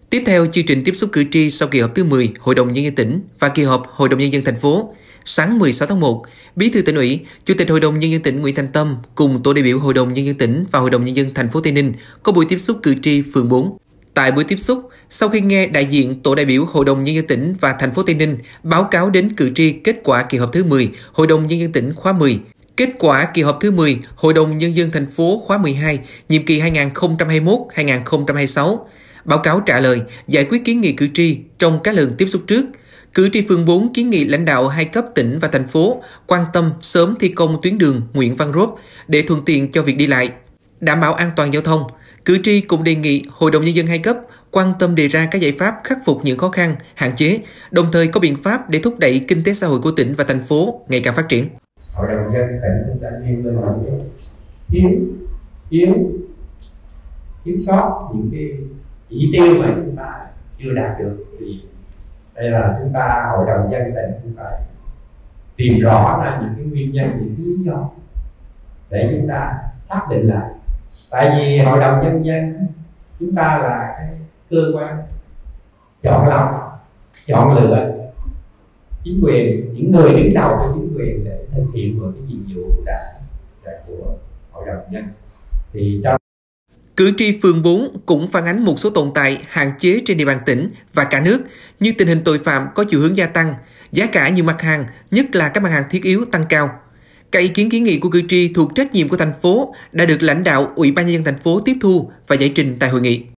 Tiếp theo chương trình tiếp xúc cử tri sau kỳ họp thứ 10 Hội đồng Nhân dân tỉnh và kỳ họp Hội đồng Nhân dân thành phố. Sáng 16 tháng 1, Bí thư Tỉnh ủy, Chủ tịch Hội đồng Nhân dân tỉnh Nguyễn Thanh Tâm cùng tổ đại biểu Hội đồng Nhân dân tỉnh và Hội đồng Nhân dân thành phố Tây Ninh có buổi tiếp xúc cử tri phường 4. Tại buổi tiếp xúc, sau khi nghe đại diện tổ đại biểu Hội đồng Nhân dân tỉnh và thành phố Tây Ninh báo cáo đến cử tri kết quả kỳ họp thứ 10 Hội đồng Nhân dân tỉnh khóa 10, kết quả kỳ họp thứ 10 Hội đồng Nhân dân thành phố khóa 12, nhiệm kỳ 2021-2026, báo cáo trả lời, giải quyết kiến nghị cử tri trong các lần tiếp xúc trước. Cử tri phường 4 kiến nghị lãnh đạo hai cấp tỉnh và thành phố quan tâm sớm thi công tuyến đường Nguyễn Văn Rốp để thuận tiện cho việc đi lại, đảm bảo an toàn giao thông. Cử tri cũng đề nghị Hội đồng Nhân dân hai cấp quan tâm đề ra các giải pháp khắc phục những khó khăn, hạn chế, đồng thời có biện pháp để thúc đẩy kinh tế xã hội của tỉnh và thành phố ngày càng phát triển. Hội đồng Nhân dân tỉnh cũng đã nêu lên những thiếu sót, những cái chỉ tiêu mà chúng ta chưa đạt được, thì đây là chúng ta Hội đồng Nhân dân tỉnh cũng phải tìm rõ ra những cái nguyên nhân, những cái lý do để chúng ta xác định lại. Tại vì Hội đồng Nhân dân chúng ta là cái cơ quan chọn lọc, chọn lựa chính quyền, những người đứng đầu của chính quyền để thực hiện một cái nhiệm vụ của Đảng và của Hội đồng Nhân. Thì trong Cử tri phường 4 cũng phản ánh một số tồn tại, hạn chế trên địa bàn tỉnh và cả nước như tình hình tội phạm có chiều hướng gia tăng, giá cả nhiều mặt hàng, nhất là các mặt hàng thiết yếu tăng cao. Các ý kiến kiến nghị của cử tri thuộc trách nhiệm của thành phố đã được lãnh đạo Ủy ban Nhân dân thành phố tiếp thu và giải trình tại hội nghị.